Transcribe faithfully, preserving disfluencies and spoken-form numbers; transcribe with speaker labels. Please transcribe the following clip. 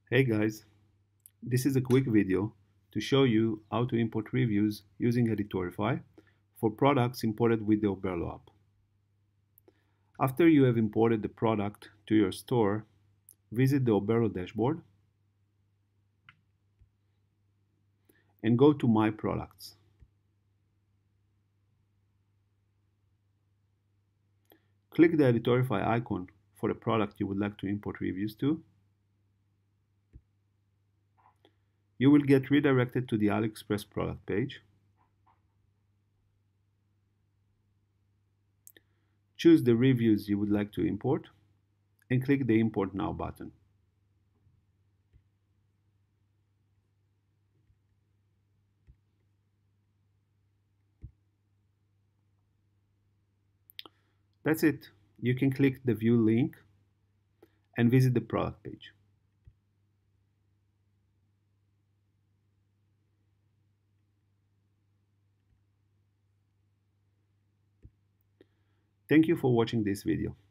Speaker 1: Hey guys, this is a quick video to show you how to import reviews using Editorify for products imported with the Oberlo app. After you have imported the product to your store, visit the Oberlo dashboard and go to My Products. Click the Editorify icon for the product you would like to import reviews to. You will get redirected to the Aliexpress product page. Choose the reviews you would like to import and click the Import Now button. That's it. You can click the View link and visit the product page. Thank you for watching this video.